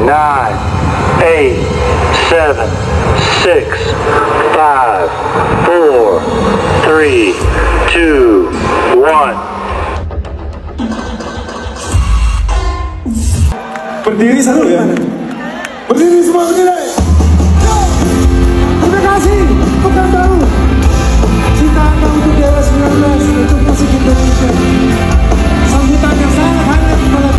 9, 8, 7, 6, 5, 4, 3, 2, 1. Berdiri seru ya. Berdiri semua, berdiri. Terima kasih, bukan tahu. Cinta Anda untuk Dewa 19, untuk musik Indonesia. Sambutan yang sangat hangat kepada